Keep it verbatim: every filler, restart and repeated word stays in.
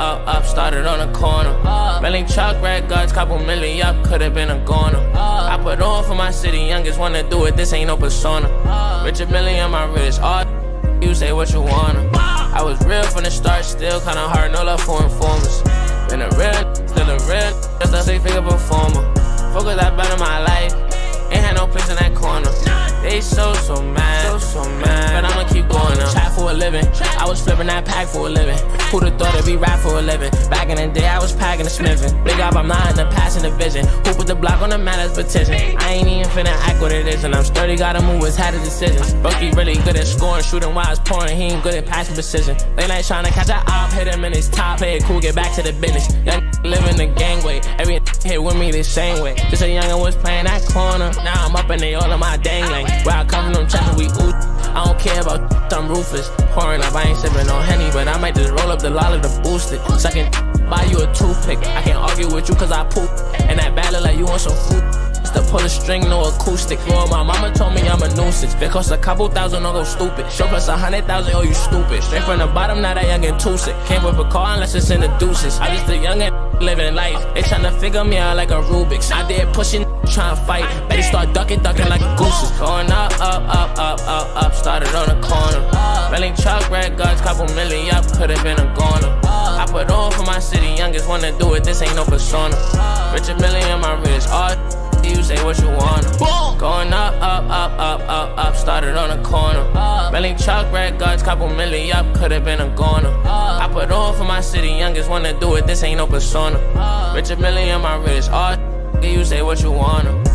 up, up, started on the corner. Million truck, red guards, couple million up, could've been a goner. I put on for my city, youngest wanna do it, this ain't no persona. Richard Million on my wrist, all you say what you wanna. I was real from the start, still kinda hard, no love for informers. Been a real, still a real, just a six-figure performer. Focus, I better my life, ain't had no place in that corner. They so, so mad, so, so mad, but I'ma keep going up. Trap for a living, I was flipping that pack for a living. Who'da thought it'd be rap for a living? Back in the day, I was packing the Smithin'. Big up, I'm not in the passing the vision. Who put the block on the man as petition? I ain't even finna act what it is, and I'm sturdy, gotta move, it's had the decisions. Bucky really good at scoring, shooting while it's pouring, he ain't good at passing precision. They like trying to catch a op, hit him in his top, play it cool, get back to the business. Young living the gangway, every hit with me the same way. Just a youngin' was playing that corner, now I'm up and they all in my dang lane. Where I come from, them trapping, we ooh. I don't care about I'm ruthless. Pouring up, I ain't sipping on Henny, but I might just roll up the lolly to boost it. Sucking, buy you a toothpick. I can't argue with you cause I poop. And that bad look like you want some food. Just to pull a string, no acoustic. Well, my mama told me I'm a nuisance. It cost a couple thousand, don't go stupid. Show plus a hundred thousand, oh you stupid. Straight from the bottom, now that youngin' too sick. Can't whip a car unless it's in the deuces. I just a youngin' living life. They tryna figure me out like a Rubik's. I did pushing, tryna fight. Better start ducking, ducking like a goose. Going up, up, up, up, up, up. Started on the corner. Million truck, red guards, couple million up. Could've been a goner. I put on for my city, youngest wanna do it, this ain't no persona. Richard Million on my wrist, all you say what you wanna. Going up, up, up, up, up, up. Started on the corner. Million truck, red guards, couple million up. Could've been a goner. I put on for my city, youngest wanna do it, this ain't no persona. Richard Million on my wrist, all you say what you wanna.